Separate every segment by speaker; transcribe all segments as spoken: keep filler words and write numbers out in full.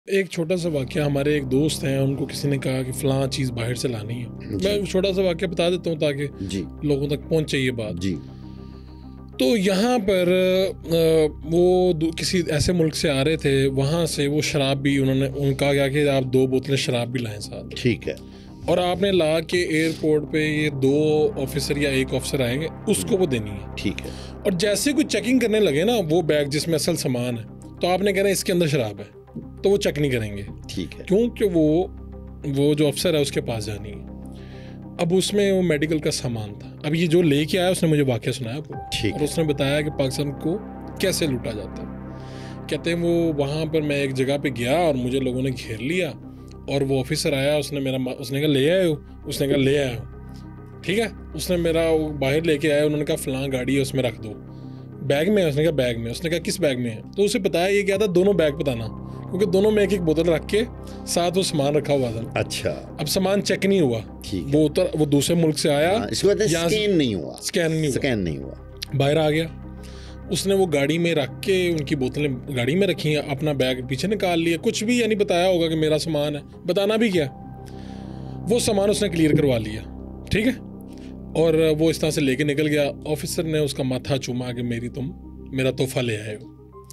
Speaker 1: एक छोटा सा वाक़या, हमारे एक दोस्त हैं, उनको किसी ने कहा कि फ़लाँ चीज़ बाहर से लानी है। मैं छोटा सा वाक़या बता देता हूँ ताकि
Speaker 2: जी
Speaker 1: लोगों तक पहुँचे ये बात।
Speaker 2: जी
Speaker 1: तो यहाँ पर अ, वो किसी ऐसे मुल्क से आ रहे थे, वहाँ से वो शराब भी उन्होंने उनका क्या कि आप दो बोतलें शराब भी लाएं साथ।
Speaker 2: ठीक है।
Speaker 1: और आपने ला के एयरपोर्ट पे ये दो ऑफिसर या एक ऑफिसर आएंगे, उसको वो देनी है।
Speaker 2: ठीक है।
Speaker 1: और जैसे कोई चेकिंग करने लगे ना वो बैग जिसमें असल सामान है, तो आपने कहना इसके अंदर शराब है, तो वो चेक नहीं करेंगे। ठीक है। क्योंकि वो वो जो अफसर है उसके पास जानी है। अब उसमें वो मेडिकल का सामान था। अब ये जो लेके आया उसने मुझे वाक़या सुनाया पूरा, और उसने बताया कि पाकिस्तान को कैसे लूटा जाता है। कहते हैं वो वहाँ पर मैं एक जगह पे गया और मुझे लोगों ने घेर लिया, और वो ऑफिसर आया, उसने मेरा उसने कहा ले आए हो, उसने कहा ले आया हो, ठीक है। उसने मेरा वो बाहर लेके आया, उन्होंने कहा फ़लाँ गाड़ी है उसमें रख दो। बैग में है? उसने कहा बैग में। उसने कहा किस बैग में है? तो उसे बताया ये क्या था, दोनों बैग बताना, क्योंकि दोनों में एक एक बोतल रख के साथ वो सामान रखा हुआ था।
Speaker 2: अच्छा।
Speaker 1: अब सामान चेक नहीं हुआ, वो उतर वो दूसरे मुल्क से आया,
Speaker 2: स्कैन नहीं हुआ
Speaker 1: स्कैन नहीं हुआ
Speaker 2: स्कैन नहीं हुआ
Speaker 1: बाहर आ गया। उसने वो गाड़ी में रख के उनकी बोतलें गाड़ी में रखी हैं, अपना बैग पीछे निकाल लिया, कुछ भी यानी बताया होगा कि मेरा सामान है, बताना भी क्या, वो सामान उसने क्लियर करवा लिया, ठीक है। और वो इस तरह से लेके निकल गया। ऑफिसर ने उसका माथा चूमा कि मेरी तुम मेरा तोहफा ले आए हो।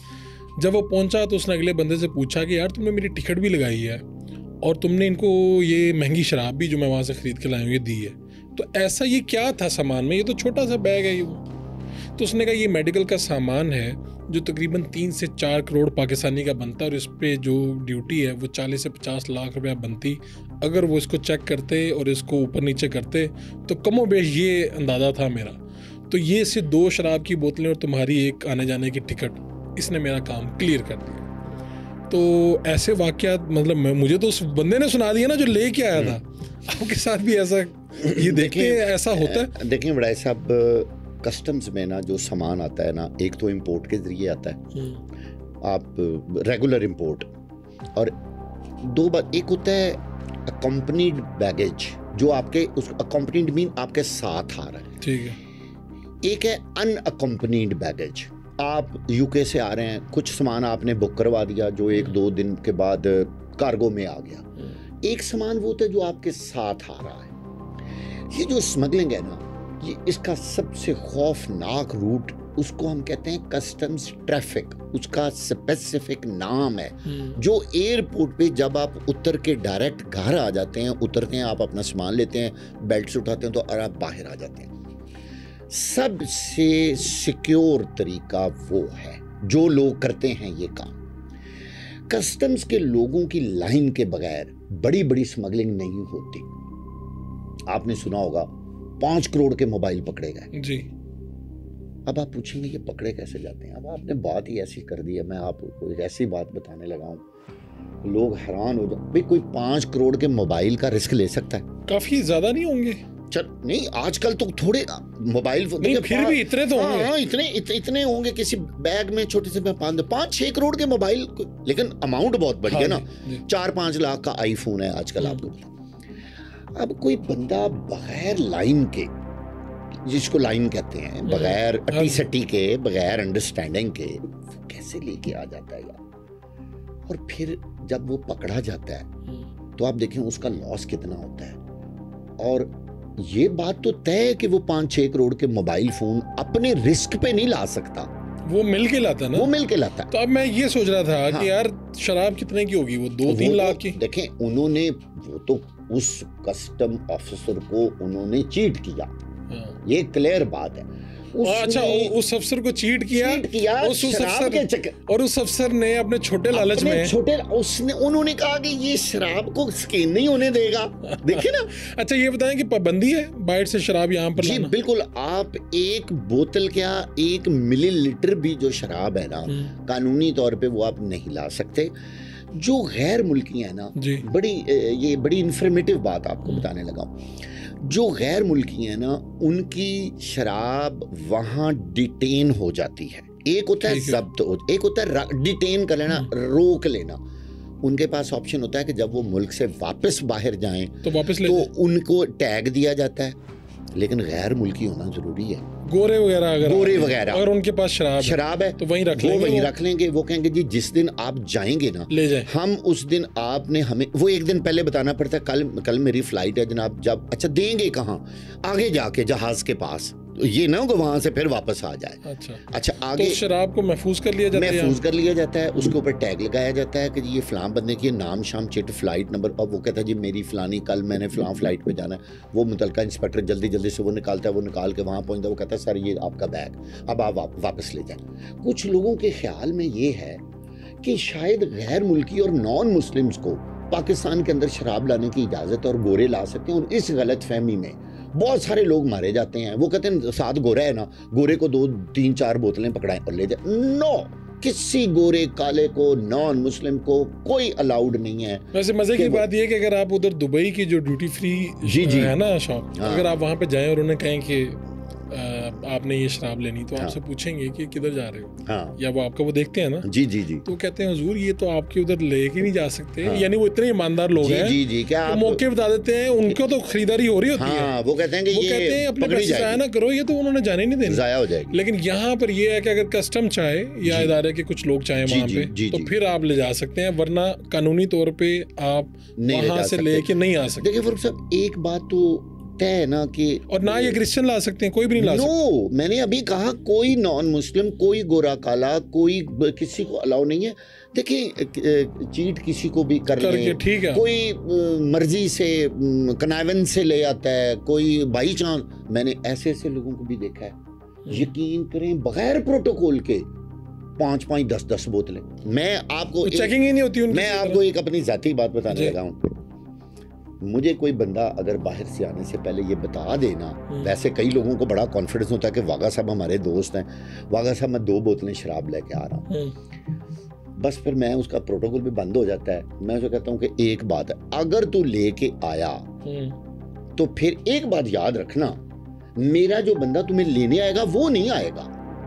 Speaker 1: जब वो पहुंचा तो उसने अगले बंदे से पूछा कि यार तुमने मेरी टिकट भी लगाई है और तुमने इनको ये महंगी शराब भी जो मैं वहाँ से ख़रीद के लाया हूँ ये दी है, तो ऐसा ये क्या था सामान में, ये तो छोटा सा बैग है ये। तो उसने कहा ये मेडिकल का सामान है जो तकरीबन तीन से चार करोड़ पाकिस्तानी का बनता है, और इस पर जो ड्यूटी है वो चालीस से पचास लाख रुपया बनती। अगर वो इसको चेक करते और इसको ऊपर नीचे करते तो कमो बेश ये अंदाज़ा था मेरा। तो ये से दो शराब की बोतलें और तुम्हारी एक आने जाने की टिकट, इसने मेरा काम क्लियर कर दिया। तो ऐसे वाक़यात मतलब मुझे तो उस बंदे ने सुना दिया ना जो ले के आया था। आपके साथ भी ऐसा ये देखते ऐसा होता है?
Speaker 2: देखिए बड़ाई साहब, कस्टम्स में ना जो सामान आता है ना, एक तो इंपोर्ट के जरिए आता है, आप रेगुलर इंपोर्ट, और दो बार एक होता है अकम्पनीड बैगेज, जो आपके उस अकम्पनीड मीन आपके साथ आ रहा है, ठीक है। एक है अनअकम्पनीड बैगेज, आप यूके से आ रहे हैं, कुछ सामान आपने बुक करवा दिया जो एक दो दिन के बाद कार्गो में आ गया। एक सामान वो होता है जो आपके साथ आ रहा है। ये जो स्मगलिंग है ना, ये इसका सबसे खौफनाक रूट, उसको हम कहते हैं कस्टम्स ट्रैफिक, उसका स्पेसिफिक नाम है। जो एयरपोर्ट पे जब आप उतर के डायरेक्ट घर आ जाते हैं, उतरते हैं, आप अपना सामान लेते हैं, बेल्ट से उठाते हैं तो और आप बाहर आ जाते हैं। सबसे सिक्योर तरीका वो है जो लोग करते हैं ये काम। कस्टम्स के लोगों की लाइन के बगैर बड़ी बड़ी स्मगलिंग नहीं होती। आपने सुना होगा पांच करोड़ के मोबाइल पकड़े गए जी। अब आप पूछेंगे ये पकड़े कैसे जाते हैं? अब आपने बात ही ऐसी कर दी है, मैं आपको एक ऐसी बात बताने लगा हूं, लोग हैरान हो जाए। भाई कोई पांच करोड़ के मोबाइल का रिस्क ले सकता है?
Speaker 1: काफी ज्यादा नहीं होंगे? चल
Speaker 2: नहीं, आजकल तो थोड़े मोबाइल
Speaker 1: नहीं, फिर भी इतने तो होंगे।
Speaker 2: हाँ, इतने इत, इतने होंगे किसी बैग में छोटे से पाँच पाँच छह करोड़ के मोबाइल, लेकिन अमाउंट बहुत बड़ी है ना, चार पांच लाख का आईफोन है आजकल आपको। अब कोई बंदा बगैर लाइन के, जिसको लाइन कहते हैं, बगैर अटी सटी के, बगैर अंडरस्टैंडिंग के कैसे लेके आ जाता है यार? और फिर जब वो पकड़ा जाता है तो आप देखें उसका लॉस कितना होता है। और ये बात तो तय है कि वो पांच छह करोड़ के मोबाइल फोन अपने रिस्क पे नहीं ला सकता,
Speaker 1: वो मिल के लाता ना,
Speaker 2: वो मिल के लाता है।
Speaker 1: तो अब मैं ये सोच रहा था हाँ। कि यार शराब कितने की होगी? वो दो तीन लाख की।
Speaker 2: देखें उन्होंने वो तो उस कस्टम ऑफिसर को उन्होंने चीट किया, हाँ। ये क्लियर बात है।
Speaker 1: अच्छा, उस अफसर को चीट किया,
Speaker 2: चीट किया
Speaker 1: उस अफसर के चक्कर, और उस अफसर ने अपने छोटे लालच में
Speaker 2: छोटे उसने उन्होंने कहा कि ये शराब को स्कैन नहीं होने देगा। देखिए ना।
Speaker 1: अच्छा ये बताएं कि पाबंदी है बाहर से शराब यहाँ पर
Speaker 2: जी
Speaker 1: लाना?
Speaker 2: बिल्कुल। आप एक बोतल क्या एक मिलीलीटर भी जो शराब है ना, कानूनी तौर पे वो आप नहीं ला सकते। जो गैर मुल्की है ना, बड़ी ये बड़ी इंफॉर्मेटिव बात आपको बताने लगा हूँ। जो गैर मुल्की है ना, उनकी शराब वहाँ डिटेन हो जाती है। एक होता है जब्त, एक होता है डिटेन कर लेना, रोक लेना। उनके पास ऑप्शन होता है कि जब वो मुल्क से वापस बाहर जाएं
Speaker 1: तो वापस ले
Speaker 2: तो उनको टैग दिया जाता है, लेकिन गैर मुल्की होना जरूरी है।
Speaker 1: गोरे वगैरह अगर
Speaker 2: गोरे वगैरह
Speaker 1: अगर उनके पास शराब
Speaker 2: शराब है
Speaker 1: तो वहीं रख
Speaker 2: वो
Speaker 1: लेंगे,
Speaker 2: वहीं
Speaker 1: वो
Speaker 2: रख लेंगे। वो कहेंगे जी जिस दिन आप जाएंगे ना
Speaker 1: ले जाए,
Speaker 2: हम उस दिन आपने हमें वो एक दिन पहले बताना पड़ता है, कल कल मेरी फ्लाइट है जनाब, जब अच्छा देंगे कहाँ, आगे जाके जहाज के पास, ये ना होगा वहां से फिर वापस आ जाए।
Speaker 1: अच्छा
Speaker 2: अच्छा आगे
Speaker 1: तो शराब को महफूज कर लिया जाता है,
Speaker 2: महफूज कर लिया जाता है, उसके ऊपर टैग लगाया जाता है कि जी ये फलां बंदे की नाम शाम चिट फ्लाइट नंबर, और वो कहता है जी मेरी फलानी कल मैंने फलां फ्लाइट पे जाना है। वो मुतलका इंस्पेक्टर जल्दी जल्दी से वो निकालता है, वो निकाल के वहाँ पहुँचता है, वो कहता है सर ये आपका बैग, अब आप वा, वापस ले जाएं। कुछ लोगों के ख्याल में ये है कि शायद गैर मुल्की और नॉन मुस्लिम्स को पाकिस्तान के अंदर शराब लाने की इजाज़त और गोरे ला सकते हैं, और इस गलत फहमी में बहुत सारे लोग मारे जाते हैं। वो कहते हैं साथ गोरा है ना, गोरे को दो तीन चार बोतलें पकड़ाएं और ले जाए। नो, किसी गोरे काले को नॉन मुस्लिम को कोई अलाउड नहीं है।
Speaker 1: वैसे मजे की बात यह है कि अगर आप उधर दुबई की जो ड्यूटी फ्री
Speaker 2: जी जी
Speaker 1: है ना शॉप,
Speaker 2: हाँ।
Speaker 1: अगर आप वहाँ पे जाएं और उन्हें कहें कि आ, आपने ये शराब लेनी, तो
Speaker 2: हाँ।
Speaker 1: आपसे पूछेंगे कि किधर जा रहे हो,
Speaker 2: हाँ
Speaker 1: या वो आपका वो देखते हैं ना,
Speaker 2: जी जी जी
Speaker 1: तो कहते हैं हुजूर ये तो आपके उधर लेके नहीं जा सकते।
Speaker 2: हाँ।
Speaker 1: यानी वो इतने ईमानदार लोग
Speaker 2: जी
Speaker 1: हैं,
Speaker 2: जी जी क्या
Speaker 1: वो
Speaker 2: आप
Speaker 1: मौके बता देते हैं, उनको तो खरीदारी हो रही होती है,
Speaker 2: हाँ वो कहते हैं कि
Speaker 1: वो कहते हैं
Speaker 2: ये
Speaker 1: अपने
Speaker 2: पकड़ी
Speaker 1: पैसे जाया ना
Speaker 2: जाएगी,
Speaker 1: करो, ये तो उन्होंने जाने नहीं देना,
Speaker 2: जाया हो जाएगी।
Speaker 1: लेकिन यहाँ पर ये है कि अगर कस्टम चाहे या
Speaker 2: जी।
Speaker 1: इदारे के कुछ लोग चाहे
Speaker 2: जी,
Speaker 1: वहाँ
Speaker 2: जी,
Speaker 1: पे,
Speaker 2: जी,
Speaker 1: तो
Speaker 2: जी।
Speaker 1: फिर आप ले जा सकते हैं, वरना कानूनी तौर पे आप
Speaker 2: नहीं ले
Speaker 1: वहाँ
Speaker 2: जा
Speaker 1: से
Speaker 2: सकते।
Speaker 1: लेके नहीं आ सकते।
Speaker 2: देखिए फरूख साहब एक बात तो तय है ना कि
Speaker 1: और ना ये क्रिश्चियन ला सकते हैं, कोई भी नहीं ला सकता।
Speaker 2: नो, मैंने अभी कहा कोई नॉन मुस्लिम, कोई गोरा काला, कोई ब- किसी को अलाउ नहीं है। देखिए चीट किसी को भी कर
Speaker 1: करके
Speaker 2: ले,
Speaker 1: ठीक है,
Speaker 2: कोई अ, मर्जी से कनावन से ले आता है, कोई बाई चांस। मैंने ऐसे ऐसे लोगों को भी देखा है, यकीन करें बगैर प्रोटोकॉल के पांच पांच दस दस बोतलें। मैं आपको एक-
Speaker 1: चेकिंग ही नहीं होती उनकी।
Speaker 2: मैं आपको एक अपनी जाती बात बताने
Speaker 1: जी।
Speaker 2: लगा हूँ। मुझे कोई बंदा अगर बाहर से आने से पहले ये बता देना, वैसे कई लोगों को बड़ा कॉन्फिडेंस होता है कि वागा साहब हमारे दोस्त हैं, वागा साहब मैं दो बोतलें शराब लेके आ रहा हूँ, बस फिर मैं उसका प्रोटोकॉल भी बंद हो जाता है। मैं उसे कहता हूँ कि एक बात है, अगर तू लेके आया तो फिर एक बात याद रखना, मेरा जो बंदा तुम्हें लेने आएगा वो नहीं आएगा,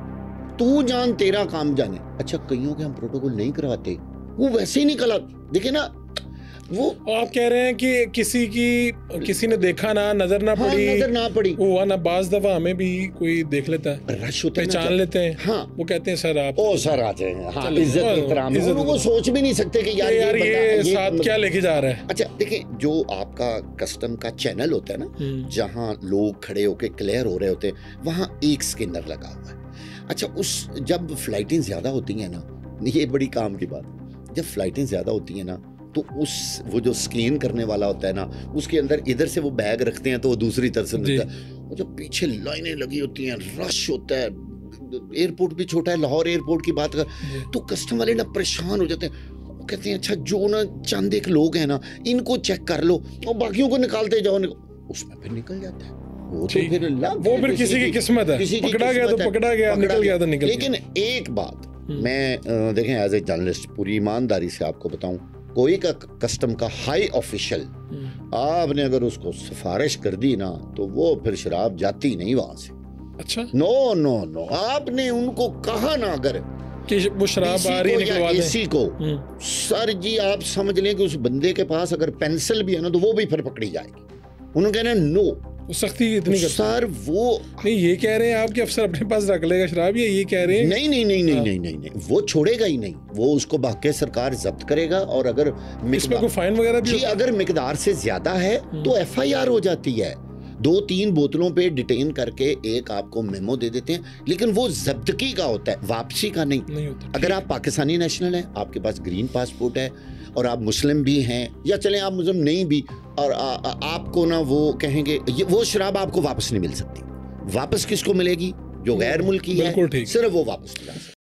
Speaker 2: तू जान तेरा काम जाने। अच्छा कईयों के हम प्रोटोकॉल नहीं करवाते, वो वैसे ही निकला। देखिए ना वो
Speaker 1: आप कह रहे हैं कि किसी की किसी ने देखा ना, नजर ना
Speaker 2: हाँ,
Speaker 1: पड़ी,
Speaker 2: नजर ना पड़ी,
Speaker 1: वो हुआ ना, बाज दफा हमें भी कोई देख लेता है,
Speaker 2: रश होता है ना,
Speaker 1: पहचान लेते हैं,
Speaker 2: हाँ
Speaker 1: वो कहते हैं सर आप
Speaker 2: ओ सर आ जाए, हाँ
Speaker 1: चलो,
Speaker 2: इज्जत
Speaker 1: हाँ,
Speaker 2: एहतराम,
Speaker 1: इज्जत
Speaker 2: वो वो सोच भी नहीं सकते कि यार
Speaker 1: ये यार
Speaker 2: ये
Speaker 1: ये
Speaker 2: बंदा
Speaker 1: साथ क्या लेके जा रहा है।
Speaker 2: अच्छा देखिए जो आपका कस्टम का चैनल होता है ना,
Speaker 1: हम्म,
Speaker 2: जहाँ लोग खड़े होके क्लियर हो रहे होते हैं, वहाँ एक स्कैनर लगा हुआ है। अच्छा उस जब फ्लाइटें ज्यादा होती हैं ना, ये बड़ी काम की बात, जब फ्लाइटें ज्यादा होती हैं ना तो उस वो जो स्कैन करने वाला होता है ना, उसके अंदर इधर से वो बैग रखते हैं तो वो दूसरी तरफ से मिलता है, और जब पीछे लाइनें लगी होती हैं, रश होता है, एयरपोर्ट भी छोटा है, लाहौर एयरपोर्ट की बात कर, तो कस्टम वाले ना परेशान हो जाते हैं। वो कहते हैं अच्छा जो ना चंद एक लोग हैं ना, इनको चेक कर लो और बाकियों को निकालते जाओ, निकल... उसमें फिर निकल जाता है वो, तो फिर अल्लाह
Speaker 1: वो फिर किसी की किस्मत है,
Speaker 2: किसी की
Speaker 1: पकड़ा गया तो
Speaker 2: किस्मत है,
Speaker 1: पकड़ा गया, निकल गया तो निकल गया।
Speaker 2: लेकिन एक बात मैं अ, देखें एज ए जर्नलिस्ट पूरी ईमानदारी से आपको बताऊं, कोई का कस्टम का हाई ऑफिशियल आपने अगर उसको सिफारिश कर दी ना, तो वो फिर शराब जाती नहीं वहां से।
Speaker 1: अच्छा
Speaker 2: नो नो नो, आपने उनको कहा ना अगर
Speaker 1: कि वो शराब आ रही है निकलवा दें,
Speaker 2: किसी को, सर जी आप समझ लें कि उस बंदे के पास अगर पेंसिल भी है ना, तो वो भी फिर पकड़ी जाएगी। उन्होंने कहना नो,
Speaker 1: वो सख्ती इतनी करते
Speaker 2: सर वो
Speaker 1: नहीं। ये कह रहे हैं आप कि अफसर अपने पास रख लेगा शराब, या ये कह रहे हैं
Speaker 2: नहीं नहीं नहीं नहीं नहीं नहीं नहीं वो छोड़ेगा ही नहीं, वो उसको बाकी सरकार जब्त करेगा, और अगर
Speaker 1: इसमें कोई फाइन वगैरह भी
Speaker 2: जी
Speaker 1: होता है?
Speaker 2: अगर मिकदार से ज्यादा है तो एफ आई आर हो जाती है, दो तीन बोतलों पे डिटेन करके एक आपको मेमो दे देते हैं, लेकिन वो जब्तगी का होता है, वापसी का नहीं,
Speaker 1: नहीं होता।
Speaker 2: अगर आप पाकिस्तानी नेशनल हैं, आपके पास ग्रीन पासपोर्ट है और आप मुस्लिम भी हैं, या चलें आप मुस्लिम नहीं भी, और आ, आ, आपको ना वो कहेंगे ये वो शराब आपको वापस नहीं मिल सकती। वापस किसको मिलेगी? जो गैर मुल्की है,
Speaker 1: बिल्कुल ठीक।
Speaker 2: सिर्फ वो वापस मिला सकती है।